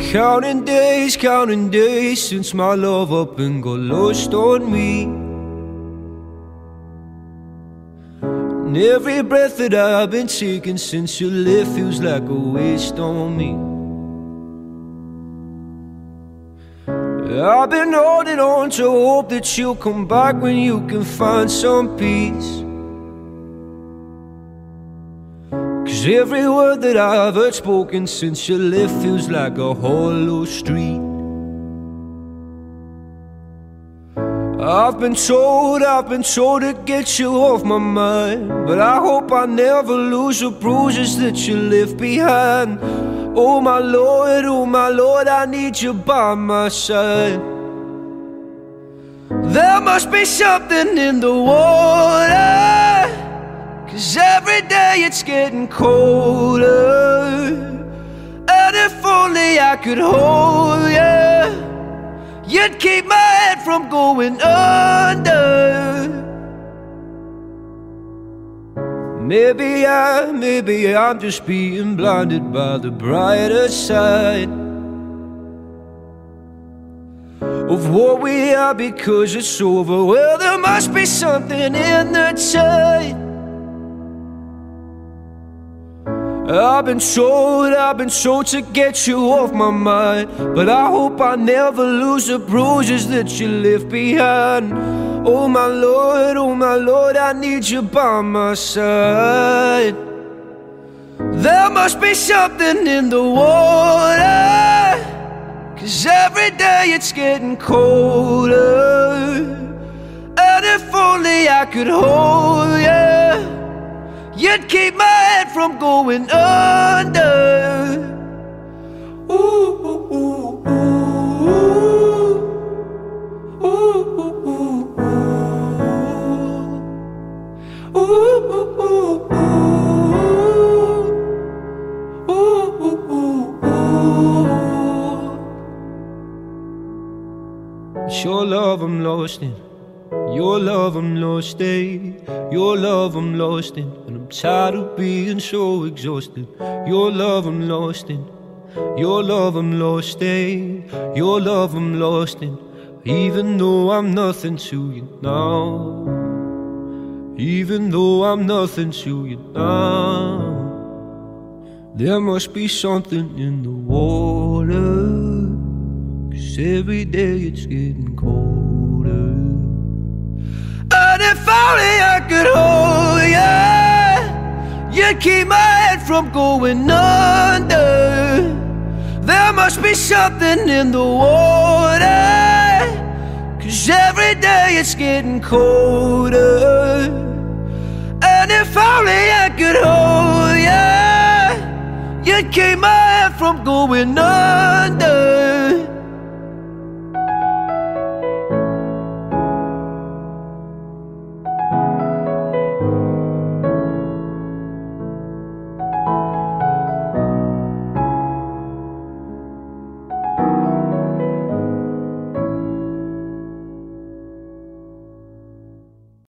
Counting days since my love up and got lost on me. And every breath that I've been taking since you left feels like a waste on me. I've been holding on to hope that you'll come back when you can find some peace. 'Cause every word that I've heard spoken since you left feels like a hollow street. I've been told to get you off my mind, but I hope I never lose the bruises that you left behind. Oh my Lord, I need you by my side. There must be something in the water, 'cause every day it's getting colder. And if only I could hold you, you'd keep my head from going under. Maybe I'm just being blinded by the brighter side of what we are because it's over. Well, there must be something in the tide. I've been told to get you off my mind, but I hope I never lose the bruises that you left behind. Oh my Lord, I need you by my side. There must be something in the water, 'cause every day it's getting colder. And if only I could hold you, you'd keep my head from going under. Ooh, ooh, ooh, ooh, ooh, ooh, ooh, ooh, ooh, ooh, ooh, ooh. It's your love I'm lost in. Your love I'm lost in, your love I'm lost in, and I'm tired of being so exhausted. Your love I'm lost in, your love I'm lost in, your love I'm lost in. Even though I'm nothing to you now, even though I'm nothing to you now, there must be something in the water, 'cause every day it's getting colder. And if only I could hold you, you'd keep my head from going under. There must be something in the water, 'cause every day it's getting colder. And if only I could hold you, you'd keep my head from going under.